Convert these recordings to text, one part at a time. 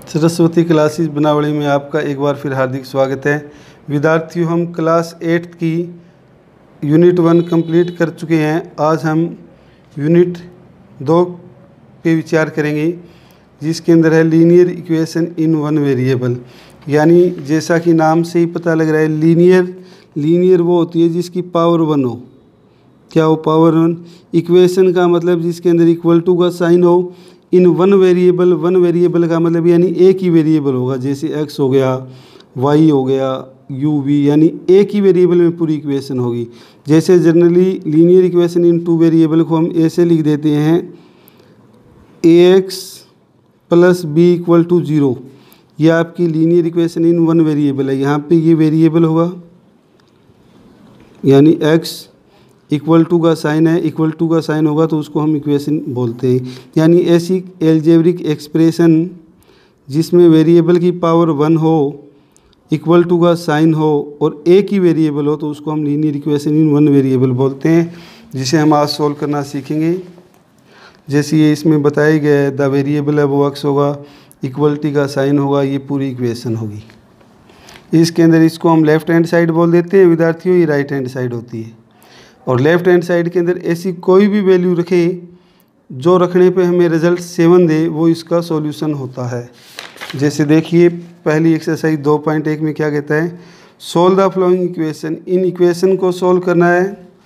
Saraswati classes बनावली में आपका एक बार फिर हार्दिक स्वागत है। विद्यार्थियों, हम क्लास 8 की यूनिट 1 कंप्लीट कर चुके हैं। आज हम यूनिट 2 पे विचार करेंगे, जिसके अंदर है linear equation in one variable. यानी जैसा कि नाम से ही पता लग रहा है, लीनियर वो होती है जिसकी पावर 1 हो। क्या हो? पावर 1। इक्वेशन का मतलब जिसके अंदर इक्वल टू का साइन हो। इन वन वेरिएबल का मतलब यानी एक ही वेरिएबल होगा, जैसे x हो गया, y हो गया, u v, यानी एक ही वेरिएबल में पूरी इक्वेशन होगी। जैसे generally linear equation in two variable को हम ऐसे लिख देते हैं, ax plus B equal to 0। यह आपकी linear equation in one variable है। यहाँ पे ये वेरिएबल होगा, यानी x इक्वल टू का साइन है, इक्वल टू का साइन होगा तो उसको हम इक्वेशन बोलते हैं। यानी ऐसी एल्जेब्रिक एक्सप्रेशन जिसमें वेरिएबल की पावर 1 हो, इक्वल टू का साइन हो और एक ही वेरिएबल हो, तो उसको हम linear equation in one variable बोलते हैं, जिसे हम आज सोल्व करना सीखेंगे। जैसे ये इसमें बताया गया है, द वेरिएबल है वो x होगा, इक्वलिटी का साइन होगा, ये पूरी इक्वेशन होगी। इसके अंदर इसको हम लेफ्ट हैंड साइड बोल देते हैं विद्यार्थियों, ये राइट हैंड साइड होती है। और लेफ्ट हैंड साइड के अंदर ऐसी कोई भी वैल्यू रखें जो रखने पे हमें रिजल्ट 7 दे, वो इसका सॉल्यूशन होता है। जैसे देखिए पहली एक्सरसाइज 2.1 में क्या कहता है, सोल्व द फॉलोइंग इक्वेशन। इन इक्वेशन को सोल्व करना है।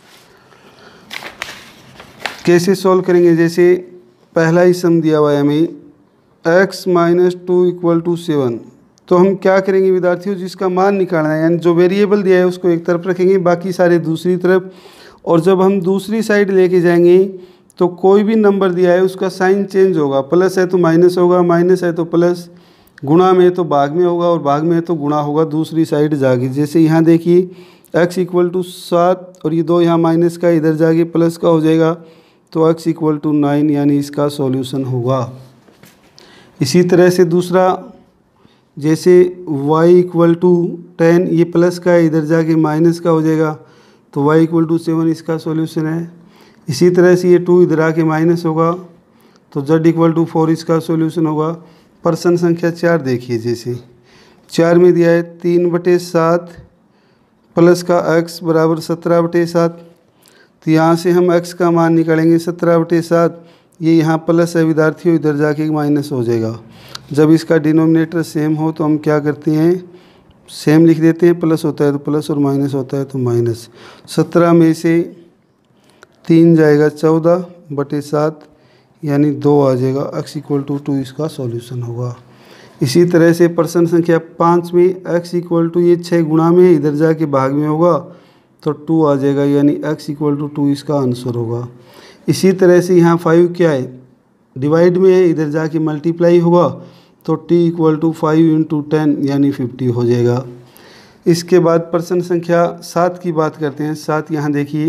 कैसे सोल्व करेंगे? जैसे पहला ही सम दिया हुआ है हमें, x - 2 = 7। तो हम क्या करेंगे विद्यार्थियों, जिसका मान निकालना है, यानी जो वेरिएबल दिया है उसको एक तरफ रखेंगे, बाकी सारे दूसरी तरफ। और जब हम दूसरी साइड लेके जाएंगे तो कोई भी नंबर दिया है उसका साइन चेंज होगा। प्लस है तो माइनस होगा, माइनस है तो प्लस, गुणा में है तो भाग में होगा और भाग में है तो गुणा होगा दूसरी साइड जाके। जैसे यहाँ देखिए x = 7 और ये 2 यहाँ माइनस का इधर जाके प्लस का हो जाएगा, तो x = 9, यानी इसका सॉल्यूशन होगा। इसी तरह से दूसरा, जैसे y = 10, ये प्लस का है, इधर जाके माइनस का हो जाएगा, तो y = 7 इसका सॉल्यूशन है। इसी तरह से ये 2 इधर आके माइनस होगा, तो z = 4 इसका सॉल्यूशन होगा। प्रश्न संख्या 4 देखिए, जैसे 4 में दिया है 3/7 प्लस का x बराबर 17/7। तो यहाँ से हम x का मान निकालेंगे 17/7। ये यहाँ प्लस है विद्यार्थियों, इधर जाके माइनस हो जाएगा। जब इसका डिनोमिनेटर सेम हो तो हम क्या करते हैं, सेम लिख देते हैं। प्लस होता है तो प्लस और माइनस होता है तो माइनस। 17 में से 3 जाएगा 14/7, यानी 2 आ जाएगा। x = 2 इसका सॉल्यूशन होगा। इसी तरह से प्रश्न संख्या 5 में x = ये 6 गुणा में इधर जाके भाग में होगा तो 2 आ जाएगा, यानी x = 2 इसका आंसर होगा। इसी तरह से यहाँ 5 क्या है, डिवाइड में है, इधर जाके मल्टीप्लाई होगा तो t = 5 × 10, यानी 50 हो जाएगा। इसके बाद प्रश्न संख्या 7 की बात करते हैं। 7 यहाँ देखिए,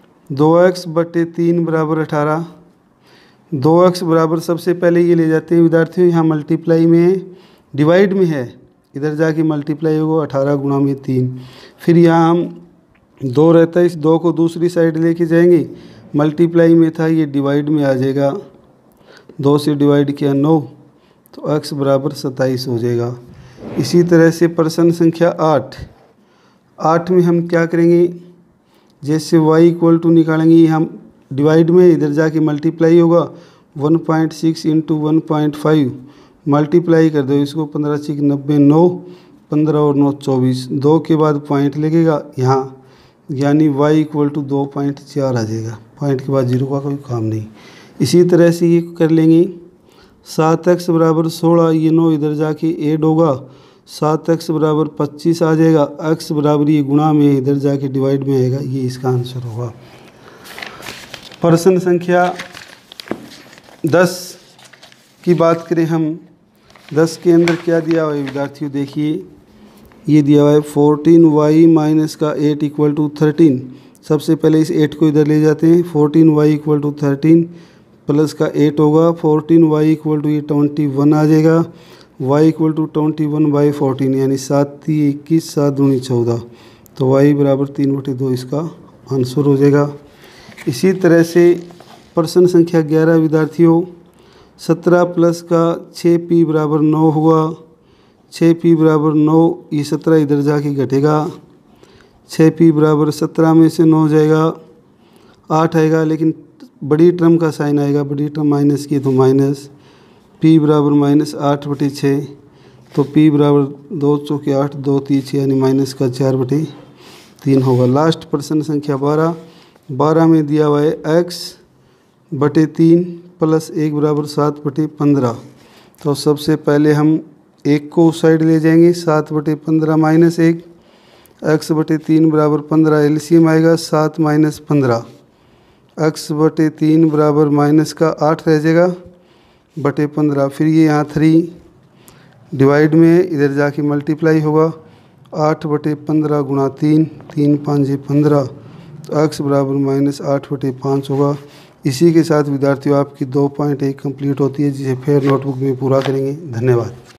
2x/3 = 18। 2x बराबर, सबसे पहले ये ले जाते हैं विद्यार्थियों, यहाँ मल्टीप्लाई में है, डिवाइड में है, इधर जाके मल्टीप्लाई होगा 18 गुणा में 3। फिर यहाँ हम 2 रहता है, इस 2 को दूसरी साइड लेके जाएंगे, मल्टीप्लाई में था, ये डिवाइड में आ जाएगा। 2 से डिवाइड किया 9, तो x बराबर 27 हो जाएगा। इसी तरह से प्रश्न संख्या 8 में हम क्या करेंगे, जैसे y = निकालेंगे, हम डिवाइड में इधर जाके मल्टीप्लाई होगा, 1.6 × 1.5 मल्टीप्लाई कर दो इसको, 15 × 6 = 90, 9, 15 और 9 24, 2 के बाद पॉइंट लगेगा यहाँ, यानी y = 2.4 आ जाएगा। पॉइंट के बाद 0 का कोई काम नहीं। इसी तरह से ये कर लेंगे, 7x = 16, ये 9 इधर जाके ऐड होगा, 7x = 25 आ जाएगा। x बराबर ये गुणा में इधर जाके डिवाइड में आएगा, ये इसका आंसर होगा। प्रश्न संख्या 10 की बात करें हम, 10 के अंदर क्या दिया हुआ है विद्यार्थियों, देखिए ये दिया हुआ है 14y - 8 = 13। सबसे पहले इस 8 को इधर ले जाते हैं, 14y = 13 प्लस का 8 होगा, 14y = ये 21 आ जाएगा, y = 21/14, यानी 7 × 3 = 21, 7 दूनी 14, तो y बराबर 3/2 इसका आंसर हो जाएगा। इसी तरह से प्रश्न संख्या 11 विद्यार्थियों, 17 प्लस का 6p बराबर 9 हुआ। 6p बराबर 9, ये 17 इधर जाके घटेगा। 6p बराबर 17 में से 9 जाएगा 8 आएगा, लेकिन बड़ी टर्म का साइन आएगा, बड़ी टर्म माइनस की तो माइनस। p बराबर -8/6, तो p बराबर 2 चौके 8, 2 3 6 यानी माइनस का 4/3 होगा। लास्ट प्रश्न संख्या 12 में दिया हुआ है x/3 प्लस 1 बराबर 7/15। तो सबसे पहले हम 1 को उस साइड ले जाएंगे, 7/15 माइनस 1, x/3 बराबर 15, एलसीएम आएगा 7 माइनस 15, x/3 बराबर माइनस का 8 रह जाएगा बटे 15। फिर ये यहाँ 3 डिवाइड में इधर जाके मल्टीप्लाई होगा, 8/15 गुणा 3, 3 5 15, तो x बराबर -8/5 होगा। इसी के साथ विद्यार्थियों आपकी 2.1 कंप्लीट होती है, जिसे फिर नोटबुक में पूरा करेंगे। धन्यवाद।